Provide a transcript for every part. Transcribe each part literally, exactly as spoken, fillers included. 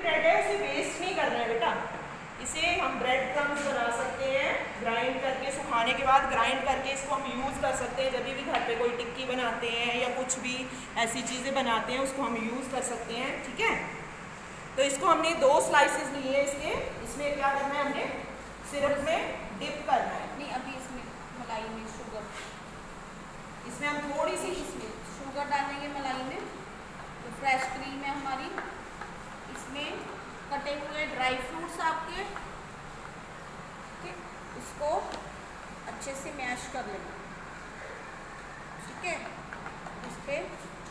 Bread है उसे waste नहीं करना है बेटा। इसे हम ब्रेड क्रम्स बना सकते हैं, ग्राइंड करके, सुखाने के बाद ग्राइंड करके इसको हम यूज़ कर सकते हैं। जब भी घर पे कोई टिक्की बनाते हैं या कुछ भी ऐसी चीज़ें बनाते हैं उसको हम यूज़ कर सकते हैं। ठीक है, तो इसको हमने दो स्लाइसेस लिए हैं इसके। इसमें क्या करना है, हमने सिरप में डिप करना है। नहीं, अभी इसमें मलाई में शुगर, इसमें हम थोड़ी सी इसमें शुगर डालेंगे मलाई में। तो फ्रेश क्रीम है हमारी, इसमें कटे हुए ड्राई फ्रूट्स आपके, ठीक, इसको अच्छे से मैश कर लेंगे। ठीक है, इस पे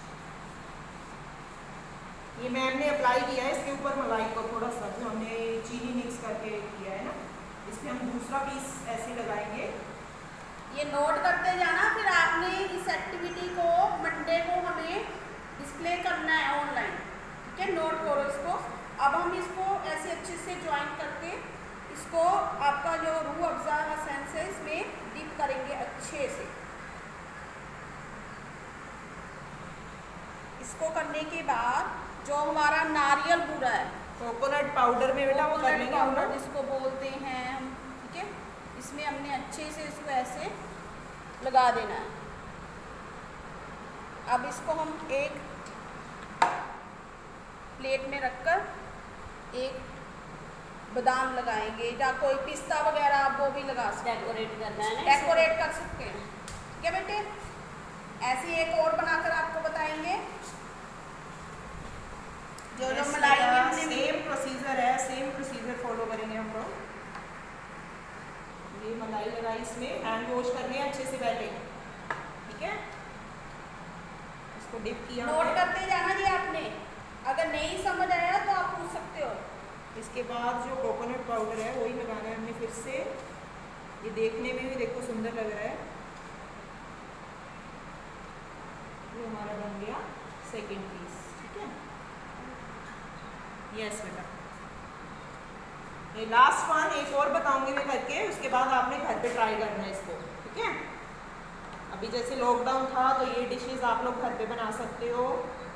ये मैम ने अप्लाई किया है इसके ऊपर मलाई को थोड़ा सा, जो हमने चीनी मिक्स करके किया है ना, इसमें हम दूसरा पीस ऐसे लगाएंगे। ये नोट करते जाना, फिर आपने इस एक्टिविटी को मंडे को हमें डिस्प्ले करना है ऑनलाइन। ठीक है, नोट करो इसको। अब हम इसको ऐसे अच्छे से ज्वाइन करके इसको आपका जो रूह अफ़ज़ा एसेंस है इसमें डिप करेंगे अच्छे से। इसको करने के बाद जो हमारा नारियल बूरा है, कोकोनट पाउडर में बेटा वो कर लेंगे हम लोग, जिसको बोलते हैं हम। ठीक है, इसमें हमने अच्छे से इसको ऐसे लगा देना है। अब इसको हम एक प्लेट में रखकर एक बादाम लगाएंगे, या कोई पिस्ता वगैरह आप वो भी लगा सकते हैं, डेकोरेट करना है ना, डेकोरेट कर सकते हैं। ठीक है बेटे, ऐसी एक और बनाकर आपको बताएंगे। जो जो मलाई में हमने सेम प्रोसीजर है, सेम प्रोसीजर फॉलो करेंगे हम लोग। ये मलाई लगाई, इसमें हैंड वॉश करने अच्छे से पहले। ठीक है, इसको डिप किया, नोट करते जाना जी आपने, अगर नहीं समझ आया तो आप पूछ सकते हो। इसके बाद जो कोकोनट पाउडर है वही लगाना है हमने फिर से। ये देखने में भी देखो सुंदर लग रहा है। ये हमारा बन गया सेकंड पीस। ठीक है, यस बेटा, ये लास्ट वन एक और बताऊंगी मैं करके, उसके बाद आपने घर पे ट्राई करना है इसको। ठीक है, अभी जैसे लॉकडाउन था तो ये डिशेस आप लोग घर पे बना सकते हो।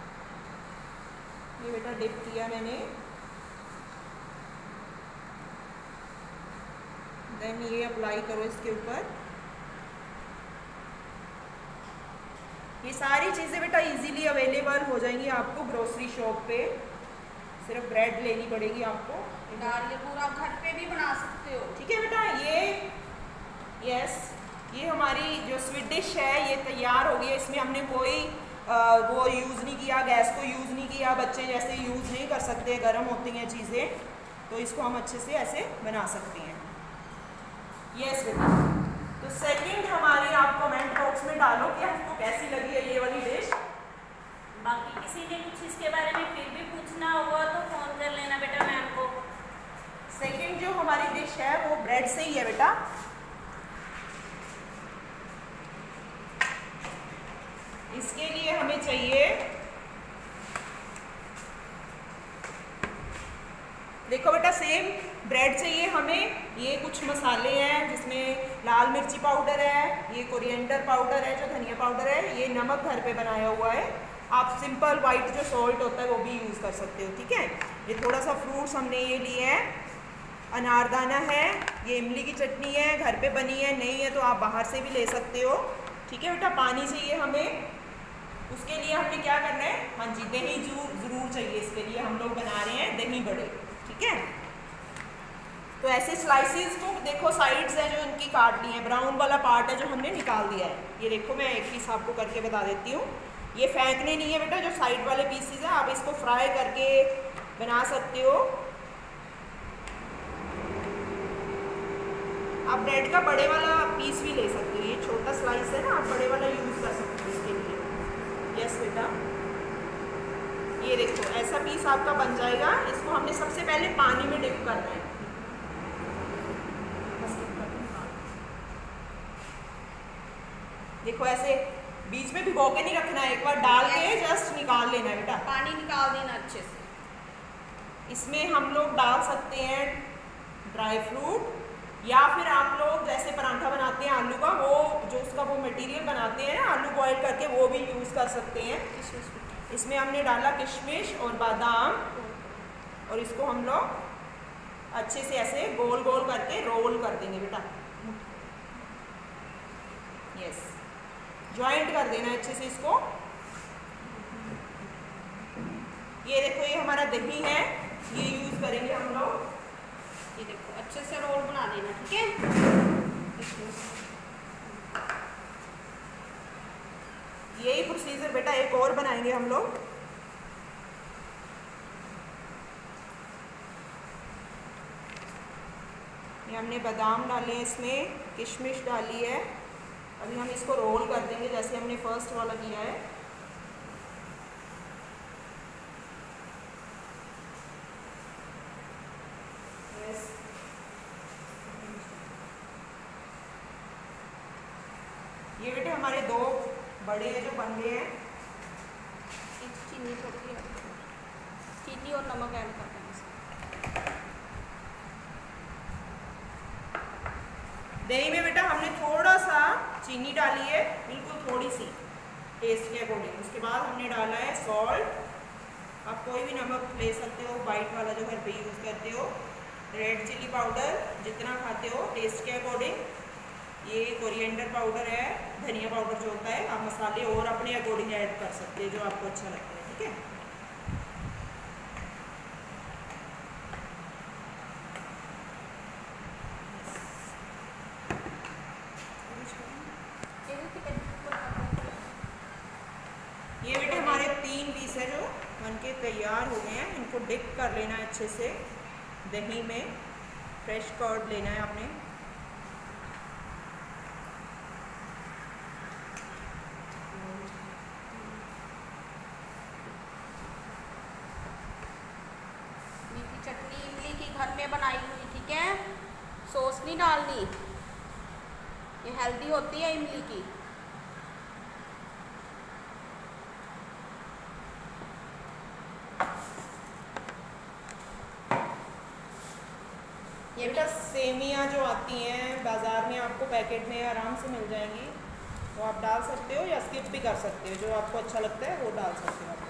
ये बेटा डिप किया मैंने, देन ये अप्लाई करो इसके ऊपर। ये सारी चीज़ें बेटा इजीली अवेलेबल हो जाएंगी आपको ग्रोसरी शॉप पे, सिर्फ ब्रेड लेनी पड़ेगी आपको। नारियल पूरा घर पे भी बना सकते हो। ठीक है बेटा, ये यस ये हमारी जो स्वीट डिश है ये तैयार हो गई है। इसमें हमने कोई आ, वो यूज़ नहीं किया, गैस को यूज़ नहीं किया। बच्चे जैसे यूज़ नहीं कर सकते, गर्म होती हैं चीज़ें, तो इसको हम अच्छे से ऐसे बना सकते हैं। यस बेटा, तो सेकंड हमारी आप कमेंट बॉक्स में डालो कि आपको कैसी लगी है ये वाली डिश। बाकी किसी ने कुछ इसके बारे में फिर भी पूछना होगा तो फोन कर लेना बेटा मैम को। सेकंड जो हमारी डिश है वो ब्रेड से ही है बेटा। इसके लिए हमें चाहिए, देखो बेटा सेम ब्रेड चाहिए हमें। ये कुछ मसाले हैं जिसमें लाल मिर्ची पाउडर है, ये कोरिएंडर पाउडर है, जो धनिया पाउडर है, ये नमक घर पे बनाया हुआ है। आप सिंपल वाइट जो सॉल्ट होता है वो भी यूज़ कर सकते हो। ठीक है, ये थोड़ा सा फ्रूट्स हमने ये लिए हैं, अनारदाना है, ये इमली की चटनी है, घर पे बनी है, नहीं है तो आप बाहर से भी ले सकते हो। ठीक है बेटा, पानी चाहिए हमें। उसके लिए हमें क्या करना है, हाँ जी दही ज़रूर चाहिए। इसके लिए हम लोग बना रहे हैं दही बड़े। ठीक है, तो ऐसे स्लाइसेस को देखो साइड्स है जो इनकी काट ली है, ब्राउन वाला पार्ट है जो हमने निकाल दिया है। ये देखो मैं एक पीस आपको करके बता देती हूँ, ये फेंकने नहीं है बेटा, जो साइड वाले पीसेस हैं आप इसको फ्राई करके बना सकते हो। आप ब्रेड का बड़े वाला पीस भी ले सकते हो, ये छोटा स्लाइस है ना, आप बड़े वाला यूज़ कर सकते हो इसके लिए। यस बेटा, ये देखो ऐसा पीस आपका बन जाएगा। इसको हमने सबसे पहले पानी में डिप करना है। देखो ऐसे बीच में भिगो के नहीं रखना है, एक बार डाल के जस्ट निकाल लेना है बेटा, पानी निकाल देना अच्छे से। इसमें हम लोग डाल सकते हैं ड्राई फ्रूट, या फिर आप लोग जैसे पराठा बनाते हैं आलू का, वो जो उसका वो मटेरियल बनाते हैं ना आलू बॉईल करके, वो भी यूज़ कर सकते हैं। इसमें हमने डाला किशमिश और बादाम और इसको हम लोग अच्छे से ऐसे गोल गोल करके रोल कर देंगे बेटा। यस, ज्वाइंट कर देना अच्छे से इसको। ये देखो ये हमारा दही है, ये यूज करेंगे हम लोग। ये देखो अच्छे से रोल बना देना, ठीक है। यही प्रोसीजर बेटा एक और बनाएंगे हम लोग। ये हमने बादाम डाले हैं, इसमें किशमिश डाली है। अभी हम इसको रोल कर देंगे जैसे हमने फर्स्ट वाला किया है। यस, ये बेटे हमारे दो बड़े हैं जो बन गए हैं। चीनी थोड़ी चीनी और नमक ऐड कर देना इसमें। दही में बेटा हमने थोड़ा सा चीनी डाली है, बिल्कुल थोड़ी सी टेस्ट के अकॉर्डिंग। उसके बाद हमने डाला है सॉल्ट। आप कोई भी नमक ले सकते हो, वाइट वाला जो घर पे यूज़ करते हो। रेड चिली पाउडर जितना खाते हो टेस्ट के अकॉर्डिंग। ये कोरिएंडर पाउडर है, धनिया पाउडर जो होता है। आप मसाले और अपने अकॉर्डिंग ऐड कर सकते हैं जो आपको अच्छा लगता है, ठीक है। ये बेटे हमारे तीन पीस है जो बनके तैयार हो गए हैं। इनको डिप कर लेना है अच्छे से दही में। फ्रेश कर्ड लेना है आपने। मीठी चटनी इमली की घर में बनाई हुई, ठीक है। सॉस नहीं डालनी, ये हेल्दी होती है इमली की। ये बेटा सेमियाँ जो आती हैं बाज़ार में, आपको पैकेट में आराम से मिल जाएंगी, तो आप डाल सकते हो या स्किप भी कर सकते हो। जो आपको अच्छा लगता है वो डाल सकते हो आप।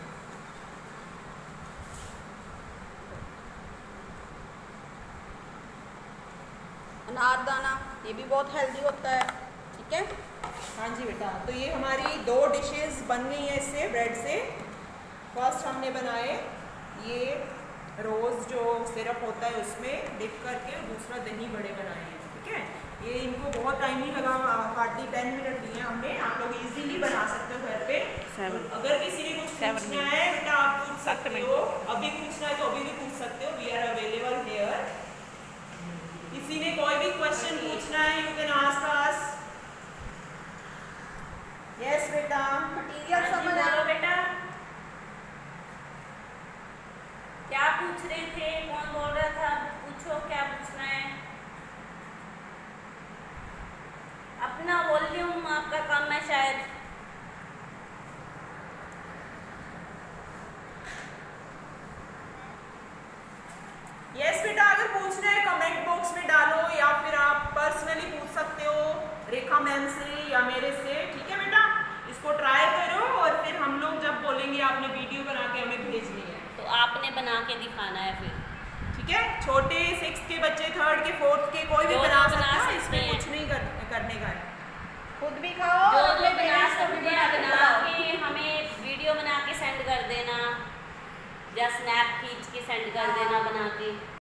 अनारदाना ये भी बहुत हेल्दी होता है, ठीक है। हाँ जी बेटा, तो ये हमारी दो डिशेस बन गई हैं इससे, ब्रेड से। फर्स्ट हमने बनाए ये रोज़ जो सिरप होता है उसमें डिप करके, और दूसरा दही बड़े बनाए हैं, ठीक है। ये इनको बहुत टाइम नहीं लगा, हार्डली टेन मिनट दिए हमने। आप लोग इजीली बना सकते हो घर पे। सेवन अगर किसी ने कुछ पूछना है बेटा आप पूछ सकते हो, अभी पूछना है तो अभी भी पूछ सकते हो। We are available here. किसी ने कोई भी क्वेश्चन पूछना है you can ask us. Yes बेटा, मटीरियल समझ आ बोलो बेटा, क्या पूछ रहे थे? कौन बोल रहा था? पूछो क्या पूछना है। अपना वॉल्यूम आपका कम है शायद। यस बेटा, अगर पूछना है कमेंट बॉक्स में डालो, या फिर आप पर्सनली पूछ सकते हो रेखा मैम से या मेरे से, ठीक है बेटा। इसको ट्राई करो और फिर हम लोग जब बोलेंगे आपने वीडियो बना के हमें भेजनी है तो आपने बना के दिखाना है फिर, ठीक है। छोटे सिक्स के बच्चे, थर्ड के, फोर्थ के, कोई भी जो बना बना सकता है, सकते इसमें हैं। कुछ नहीं कर, करने का है। खुद भी खाओ, जो अपने जो बना पेरेंट्स को भी सकते हैं बना के बना खिलाओ। के हमें वीडियो बना के सेंड कर देना, या स्नैप खींच के सेंड कर देना बना के।